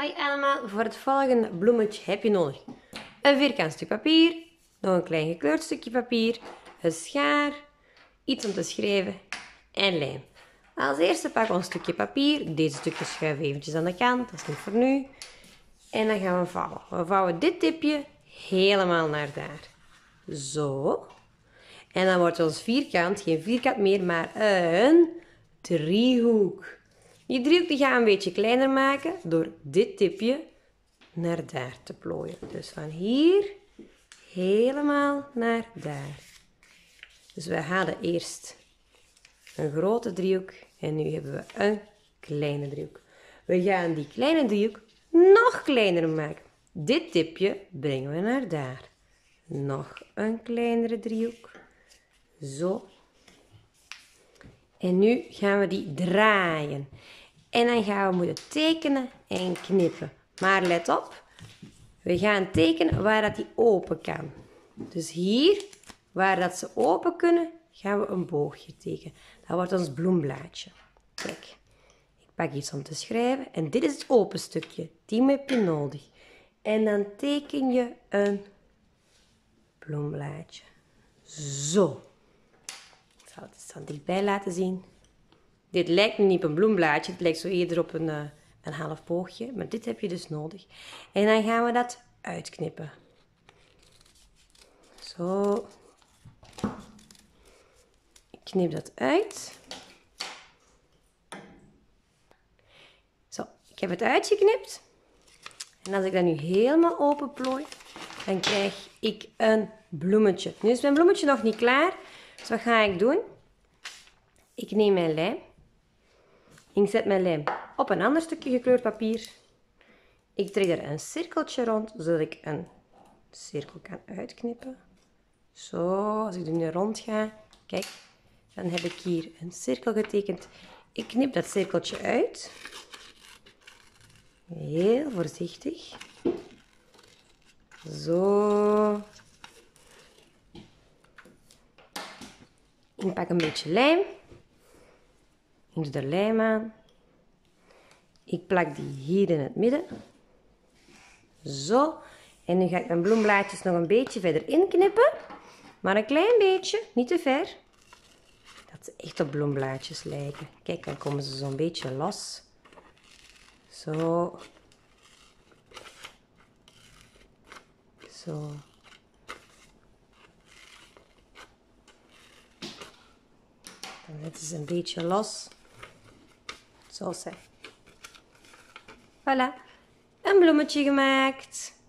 Hoi allemaal, voor het volgende bloemetje heb je nodig een vierkant stuk papier, nog een klein gekleurd stukje papier, een schaar, iets om te schrijven en lijm. Als eerste pakken we een stukje papier, deze stukjes schuiven eventjes aan de kant, dat is niet voor nu. En dan gaan we vouwen. We vouwen dit tipje helemaal naar daar. Zo. En dan wordt ons vierkant geen vierkant meer, maar een driehoek. Die driehoek die gaan we een beetje kleiner maken door dit tipje naar daar te plooien. Dus van hier helemaal naar daar. Dus we hadden eerst een grote driehoek en nu hebben we een kleine driehoek. We gaan die kleine driehoek nog kleiner maken. Dit tipje brengen we naar daar. Nog een kleinere driehoek. Zo. En nu gaan we die draaien. En dan gaan we moeten tekenen en knippen. Maar let op, we gaan tekenen waar dat die open kan. Dus hier, waar dat ze open kunnen, gaan we een boogje tekenen. Dat wordt ons bloemblaadje. Kijk, ik pak iets om te schrijven. En dit is het open stukje. Die heb je nodig. En dan teken je een bloemblaadje. Zo. Ik zal het eens van dichtbij laten zien. Dit lijkt nu niet op een bloemblaadje. Het lijkt zo eerder op een half boogje. Maar dit heb je dus nodig. En dan gaan we dat uitknippen. Zo. Ik knip dat uit. Zo, ik heb het uitgeknipt. En als ik dat nu helemaal open plooi, dan krijg ik een bloemetje. Nu is mijn bloemetje nog niet klaar. Dus wat ga ik doen? Ik neem mijn lijm. Ik zet mijn lijm op een ander stukje gekleurd papier. Ik trek er een cirkeltje rond, zodat ik een cirkel kan uitknippen. Zo, als ik er nu rond ga, kijk, dan heb ik hier een cirkel getekend. Ik knip dat cirkeltje uit. Heel voorzichtig. Zo. Ik pak een beetje lijm. Ik doe er lijm aan. Ik plak die hier in het midden. Zo. En nu ga ik mijn bloemblaadjes nog een beetje verder inknippen. Maar een klein beetje, niet te ver. Dat ze echt op bloemblaadjes lijken. Kijk, dan komen ze zo'n beetje los. Zo. Zo. Dan zetten ze een beetje los. Zo zijn. Voilà. Een bloemetje gemaakt.